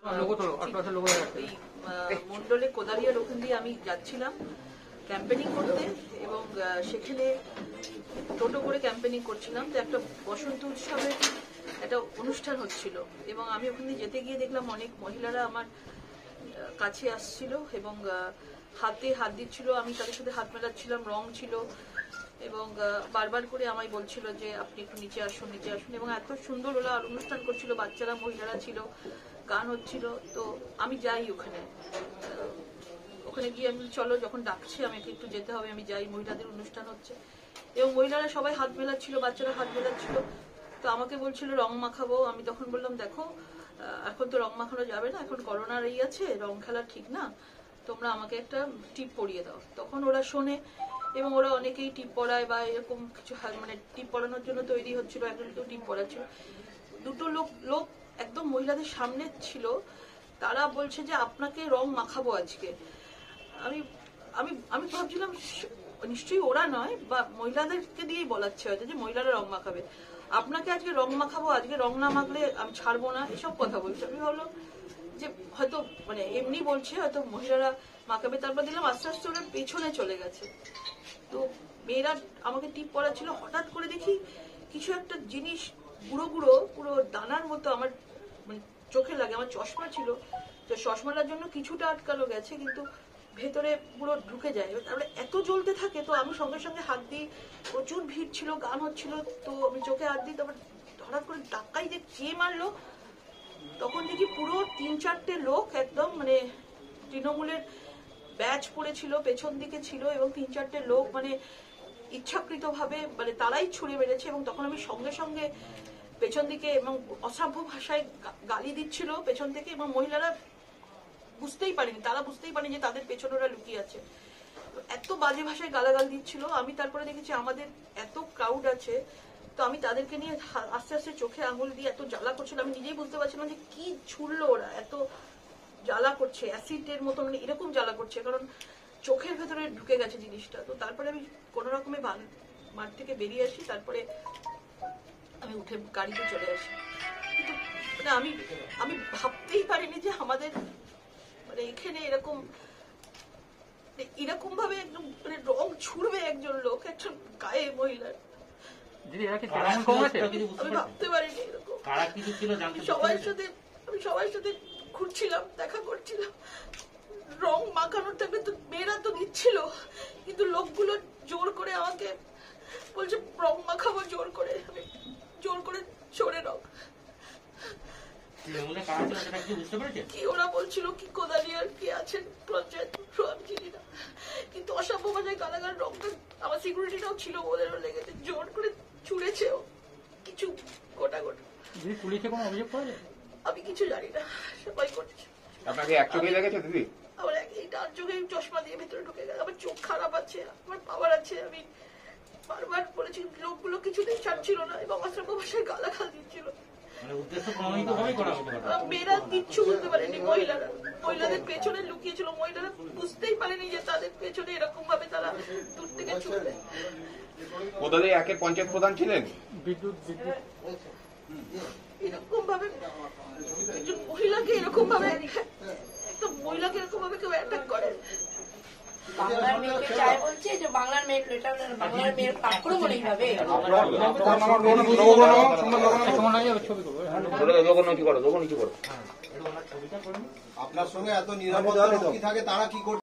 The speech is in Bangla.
মন্ডলে কোদালিয়ার ওখান দিয়ে আমি যাচ্ছিলাম ক্যাম্পেনিং করতে এবং সেখানে টোটো করে ক্যাম্পেনিং করছিলাম। তো একটা বসন্ত উৎসবের একটা অনুষ্ঠান হচ্ছিল এবং আমি ওখানে যেতে গিয়ে দেখলাম অনেক মহিলারা আমার কাছে আসছিল এবং হাতে হাত দিচ্ছিল। আমি তাদের সাথে হাত মেলাচ্ছিলাম, রং ছিল এবং বারবার করে আমায় বলছিল যে আপনি একটু নিচে আসুন নিচে আসুন। এবং এত সুন্দর ওরা অনুষ্ঠান করছিল, বাচ্চারা মহিলারা ছিল, গান হচ্ছিল। তো আমি যাই ওখানে গিয়ে আমি চলো যখন ডাকছে আমাকে একটু যেতে হবে, আমি যাই। মহিলাদের অনুষ্ঠান হচ্ছে এবং মহিলারা সবাই হাত মেলাচ্ছিল, বাচ্চারা হাত মেলাচ্ছিল। তো আমাকে বলছিল রং মাখাবো। আমি তখন বললাম দেখো এখন তো রং মাখানো যাবে না, এখন করোনার এই আছে, রং খেলা ঠিক না, তোমরা আমাকে একটা টিপ পরিয়ে দাও। তখন ওরা শোনে এবং ওরা অনেকেই টিপ পড়ায় বা এরকম কিছু মানে টিপ পড়ানোর জন্য তৈরি হচ্ছিল। একজন কেউ টিপ পড়াচ্ছিল, দুটো লোক একদম মহিলাদের সামনে ছিল। তারা বলছে যে আপনাকে রং মাখাবো আজকে। আমি আমি আমি ভাবছিলাম নিশ্চয়ই ওরা নয়, বা মহিলাদেরকে দিয়েই বলাচ্ছে হয়তো যে মহিলারা রং মাখাবে, আপনাকে আজকে রং মাখাবো, আজকে রং না মাখলে আমি ছাড়বো না, এসব কথা বলছে। আমি ভাবলাম যে হয়তো মানে এমনি বলছে, হয়তো মহিলারা মাখাবে। তারপর দিলাম আস্তে আস্তে ওরা পেছনে চলে গেছে। তো মেয়েরা আমাকে টিপ পড়াচ্ছিল, হঠাৎ করে দেখি কিছু একটা জিনিস গুঁড়ো গুঁড়ো পুরো দানার মতো আমার মানে চোখে লাগে। আমার চশমা ছিল, তো চশমাটার জন্য কিছুটা আটকানো গেছে, কিন্তু ভেতরে পুরো ঢুকে যায়। তারপরে এত জ্বলতে থাকে, তো আমি সঙ্গে সঙ্গে হাত দিই, প্রচুর ভিড় ছিল, গান হচ্ছিল, তো আমি চোখে হাত দিই। তারপর হঠাৎ করে ধাক্কাই যে চেয়ে মারলো, তখন দেখি পুরো 3-4টে লোক একদম মানে তৃণমূলের ব্যাচ পড়েছিল, পেছন দিকে ছিল এবং 3-4টে লোক মানে ইচ্ছাকৃত ভাবে মানে তারাই ছুড়ে মেরেছে। এবং তখন আমি সঙ্গে সঙ্গে পেছন দিকে এবং অসভ্য ভাষায় গালি দিচ্ছিল পেছন থেকে, এবং মহিলারা বুঝতেই পারেনি, তারা বুঝতেই পারেনি যে তাদের পেছনে ওরা লুকিয়ে আছে। এত বাজে ভাষায় গালাগাল দিচ্ছিল। আমি তারপরে দেখেছি আমাদের এত ক্রাউড আছে, তো আমি তাদেরকে নিয়ে আস্তে আস্তে চোখে আঙুল দিয়ে এত জ্বালা করছিল, আমি নিজেই বুঝতে পারছিলাম যে কি ছুড়লো ওরা, এত জ্বালা করছে, অ্যাসিডের মতো মানে এরকম জ্বালা করছে, কারণ চোখের ভেতরে ঢুকে গেছে জিনিসটা। তো তারপরে আমি কোনো রকমে মাঠ থেকে বেরিয়ে আসি, তারপরে আমি উঠে গাড়িতে চলে আসি। কিন্তু মানে আমি ভাবতেই পারিনি যে আমাদের মানে এখানে এরকম ভাবে একদম মানে রং ছুড়বে একজন লোক একজন গায়ে মহিলার। আমি ভাবতে পারিনি এরকম। আমি সবার সাথে ঘুরছিলাম, দেখা করছিলাম, রং মাখানোর থাকলে তো মেয়েরা তো দিচ্ছিল, কিন্তু লোকগুলো জোর করে আমাকে বলছে রং মাখাবো, জোর করে সরে রং। কি ওরা বলছিল কি কোদালিয়ার কি আছেন পঞ্চায়েত আমি চিনি না, কিন্তু অসভ্য ভাষায় গালাগাল, রংটা আমার সিকিউরিটিটাও ছিল, ওদেরও লেগেছে, জোর করে ছুড়েছেও কিছু গোটা গোটা। পুলিশে কোনো অভিযোগ করা যায়? আমি কিছু জানি না, সবাই করছে। আপনাকে এক চোখে লেগেছে দিদি? আমার এই ডান চোখে চশমা দিয়ে ভেতরে ঢুকে গেছে, আমার চোখ খারাপ আছে, আমার পাওয়ার আছে। আমি বারবার বলেছি, লোকগুলো কিছুতেই ছাড়ছিল না এবং অসভ্য ভাষায় গালাগাল দিচ্ছিল। মেয়েরা কিচ্ছু বুঝতে পারেনি, মহিলাদের পেছনে লুকিয়েছিল, মহিলারা বুঝতেই পারেনি যে তাদের পেছনে এরকম ভাবে তারা দূর থেকে ছুটবে। কোদালি একের পঞ্চায়েত প্রধান ছিলেন, বিদ্যুৎ এরকম ভাবে একজন মহিলাকে এরকম ভাবে কেউ অ্যাটাক করে। বাংলার মেয়েকে চায় বলছে যে বাংলার মেয়ের আক্রমণ এইভাবে। আপনার সঙ্গে এত নিরাপত্তা থাকে তারা কি করছে?